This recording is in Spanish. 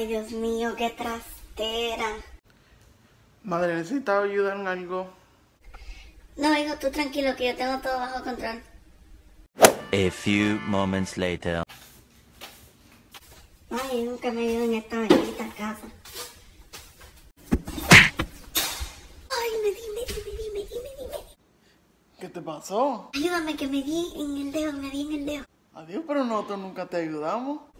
Dios mío, qué trastera. Madre, ¿necesitas ayuda en algo? No, hijo, tú tranquilo, que yo tengo todo bajo control. A few moments later. Ay, nunca me ayudan en esta bendita casa. Ay, dime. ¿Qué te pasó? Ayúdame, que me di en el dedo, Adiós, pero nosotros nunca te ayudamos.